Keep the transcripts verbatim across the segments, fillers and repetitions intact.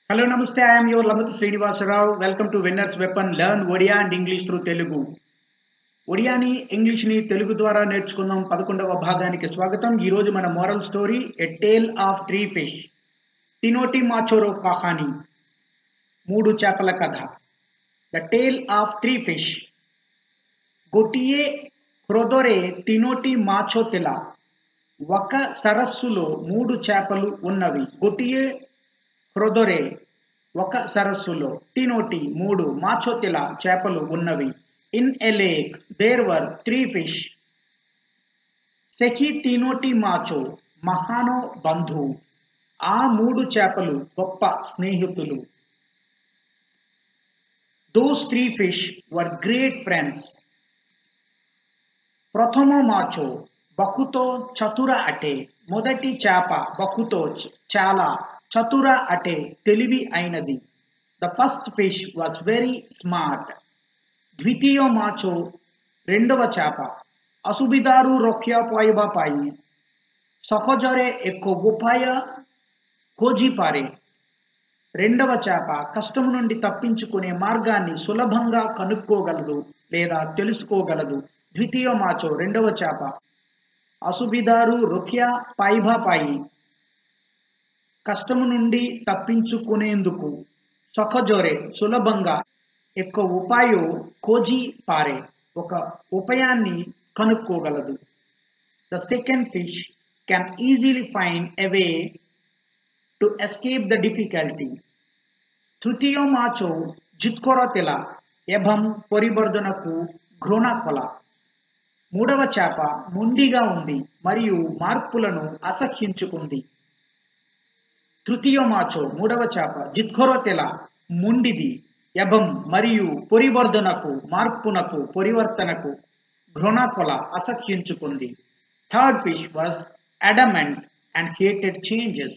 Hello, Namaste. I am your Lamat Srinivasa Rao. Welcome to Winners Weapon. Learn Odia and English through Telugu. ఒడియాని ఇంగ్లీష్ని Telugu ద్వారా నేర్చుకుందాం పదకొండవ భాగానికి స్వాగతం. ఈరోజు మన moral story a tale of three fish. తినోటి మాచోరో కహాని, మూడు చేపల కథ. The tale of three fish. గొటియే హ్రొదొరే తినోటి మాచో తెల. ఒక సరస్సులో మూడు చేపలు ఉన్నవి. గొటియే హ్రొదొరే ఒక సరస్సులో, తినోటి మూడు, మాచోతిల చేపలు ఉన్నవి. In a lake there were three fish. సెఖి తినోటి మాచో మహానో బంధు. ఆ మూడు చేపలు గొప్ప స్నేహితులు. Those three fish were great friends. ప్రథమో మాచో బకుతో చతుర అటే. మొదటి చేప బకుతో చాలా, చతుర అటే తెలివి అయినది. The first fish was very smart. ద్వితీయ మాచో రెండవ చేప అసుబిదారు రొఖ్యా పాయిబా పాయి. సహజరే ఎక్కువ ఉపాయ కోజిపారే. రెండవ చేప కష్టం నుండి తప్పించుకునే మార్గాన్ని సులభంగా కనుక్కోగలదు లేదా తెలుసుకోగలదు. ద్వితీయ మాచో రెండవ చేప అసుబిదారు రొఖ్యా పాయిబా పాయి, కష్టము నుండి తప్పించుకునేందుకు, సహజరే సులభంగా, ఎక్కువ ఉపాయో కోజి పారే ఒక ఉపాయాన్ని కనుక్కోగలదు. The second fish can easily find a way to escape the difficulty. తృతీయ మాచో జిత్కొర తెల ఎభం పరివర్ధనకు ఘృణ కొల. మూడవ చేప మొండిగా ఉంది మరియు మార్పులను అసహ్యించుకుంది. తృతీయ మాచో మూడవ చేప జిత్కొర తెల మొండిది, ఎభం మరియు పరివర్ధనకు మార్పునకు పరివర్తనకు, ఘృణకొల అసహ్యించుకుంది. Third fish was adamant and hated changes.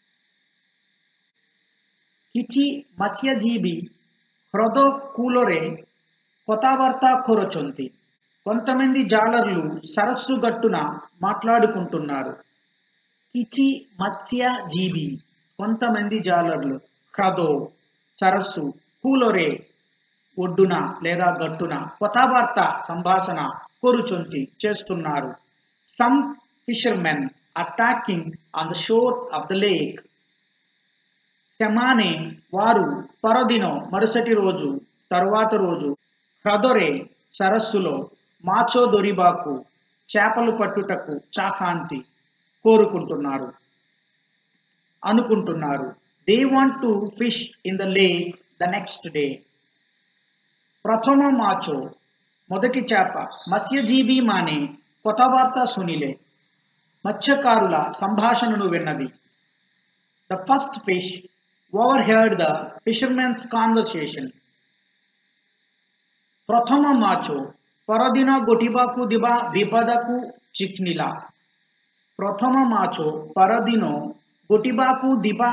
కిచి మత్స్యజీవి హ్రద కూలరే కొతావార్తా కొరచొంతి. కొంతమంది జాలర్లు సరస్సు గట్టున మాట్లాడుకుంటున్నారు. కిచి మత్స్యజీవి కొంతమంది జాలర్లు, హ్రదో సరస్సు, కూలొరే ఒడ్డున లేదా గట్టున, కొతావార్త సంభాషణ, కొరుచొంతి చేస్తున్నారు. Some fishermen are talking on the shore of the lake. శమానే వారు, పరదినో మరుసటి రోజు, తరువాత రోజు, హ్రదొరే సరస్సులో, మాచో దొరిబాకు చేపలు పట్టుటకు, చాకాంతి కోరుకుంటున్నారు అనుకుంటున్నారు. They want to fish in the lake the next day. ప్రథమ మాచో మొదటి చేప మత్స్యజీవి మానే కొతవార్త సునిలే మత్స్యకారుల సంభాషణను విన్నది. The first fish overheard the fishermen's conversation. ప్రథమ మాచో పరదిన గొటిబాకు దిబా విపదకు చిక్నిలా. ప్రథమ మాచో పరదినో గొటిబాకు దిబా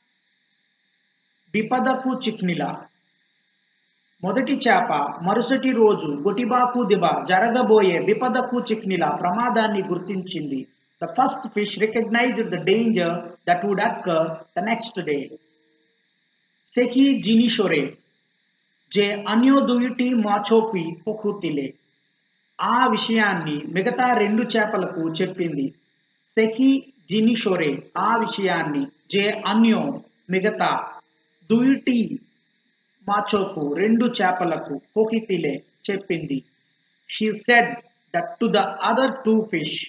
విపదకు చిక్నిలా. మొదటి చేప మరుసటి రోజు గొటిబాకు దిబా జరగబోయే విపదకు చిక్నిలా ప్రమాదాన్ని గుర్తించింది. The first fish recognised the danger that would occur the next day. సెఖి జినిషొరే జే అన్యో దుయుటి మాచోకి పొకుతిలే. ఆ విషయాన్ని మిగతా రెండు చేపలకు చెప్పింది. సెఖి జినిషొరే ఆ విషయాన్ని, జే అన్యో మిగతా, దుయుటి మాచోకు రెండు చేపలకు, పొకితిలే చెప్పింది. She said that to the other two fish.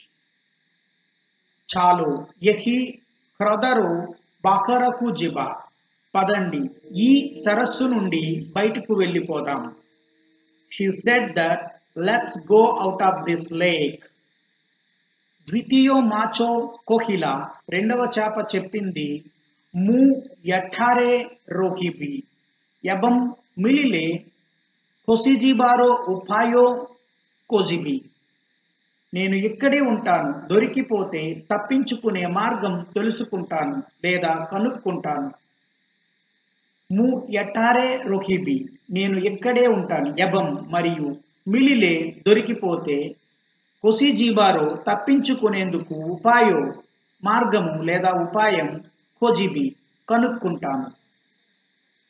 చాలో యహి హ్రదరో బాకరకు జిబా. పదండి ఈ సరస్సు నుండి బయటకు వెళ్ళిపోదాం. She said that let's go out of this lake. ద్వితీయ మాచో కోహిలా రెండవ చేప చెప్పింది. ము యఠారే రోహిబి ఎబం మిలిలే కొసిజిబారో ఉపాయో కోజిబి. నేను ఇక్కడే ఉంటాను, దొరికిపోతే తప్పించుకునే మార్గం తెలుసుకుంటాను లేదా కనుక్కుంటాను. ము యఠారే రోహిబి నేను ఇక్కడే ఉంటాను, ఎబం మరియు, మిలిలే దొరికిపోతే, కొసిజిబారో తప్పించుకునేందుకు, ఉపాయో మార్గము లేదా ఉపాయం, కోజిబి కనుక్కుంటాను.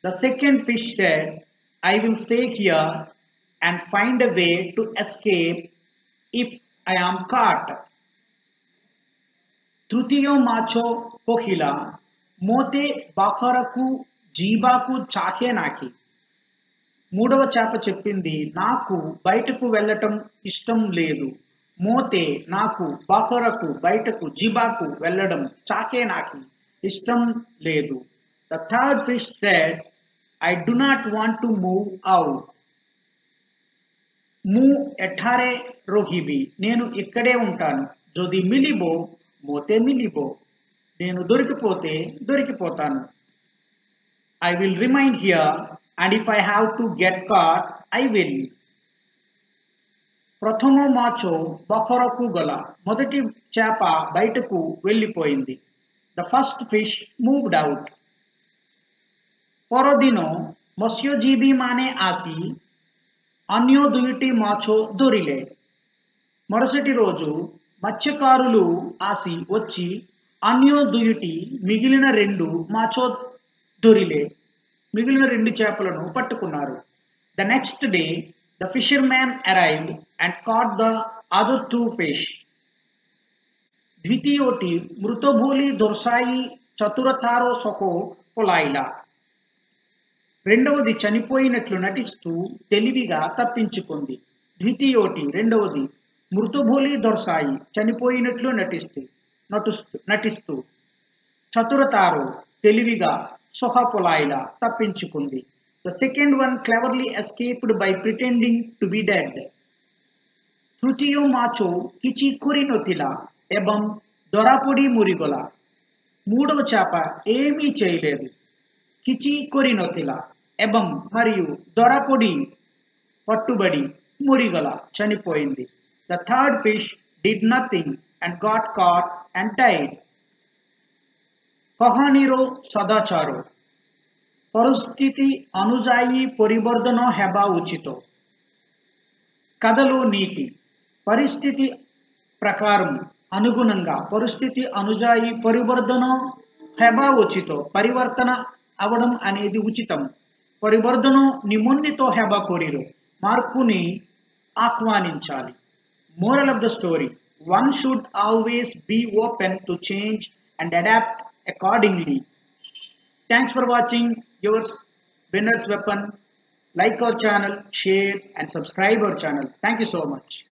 The second fish said, I will stay here and find a way to escape if I am caught. तृतीय माछो कोकिला मोते बाखరకు జీబాకు చాకే నాకి. మూడవ చేప చెప్పింది, నాకు బయటకు వెళ్ళటం ఇష్టం లేదు. మోతే నాకు, బాఖరకు బయటకు, జీబాకు వెళ్ళడం, చాకే నాకి ఇష్టం లేదు. The third fish said, I do not want to move out. mu ఎఠారే రోహిబి, నేను ఇక్కడే ఉంటాను. జోది మిలిబో మోతే మిలిబో, నేను దొరికిపోతే దొరికిపోతాను. I will remain here and if I have to get caught, I will. ప్రథమ మాచో బఖరకు గల, మొదటి చేప బయటకు వెళ్ళిపోయింది. The first fish moved out. ପରଦିନ ମତ୍ସ୍ୟଜୀବୀମାନେ ଆସି ଅନ୍ୟ ଦୁଇଟି ମାଛ ଧରିଲେ. మరుసటి రోజు మత్స్యకారులు ఆసి వచ్చి అన్య దుయిటి మిగిలిన రెండు మాచో దొరిలే, మిగిలిన రెండు చేపలను పట్టుకున్నారు. The next day the fisherman arrived and caught the other two fish. ద్వితీయోటి మృతభూలి దొర్సాయి చతురతారో సొకో పొలాయిలా, రెండవది చనిపోయినట్లు నటిస్తూ తెలివిగా తప్పించుకుంది. ద్వితీయోటి రెండవది, మృతభూలి దొర్సాయి చనిపోయినట్లు నటిస్తూ నటిస్తూ నటిస్తూ చతురతారో తెలివిగా సొహపొలాయిలా తప్పించుకుంది. The second one cleverly escaped by pretending to be dead. తృతీయ మాచో కిచి కురినొతిలా ଏବଂ దొరాపొడి మురిగొల, మూడవ చేప ఏమీ చేయలేదు. కిచి కొరినొతిలా ଏବଂ మరియు దొరపొడి పట్టుబడి మురిగొల చనిపోయింది. The third fish did nothing and got caught and died. କହାଣୀର ସଦାଚାର, ପରିସ୍ଥିତି ଅନୁଯାୟୀ ପରିବର୍ତ୍ତନ ହେବା ଉଚିତ. కథలో నీతి, పరిస్థితి ప్రకారం అనుగుణంగా, పరిస్థితి అనుజాయి పరివర్తన హెబా ఉచిత, పరివర్తన అవడం అనేది ఉచితం. పరివర్తన నిమున్నితో హెబా కోరిరు, మార్పుని ఆహ్వానించాలి. Moral of the story, one should always be open to change and adapt accordingly. Thanks for watching yours Winner's Weapon. Like our channel, share and subscribe our channel. Thank you so much.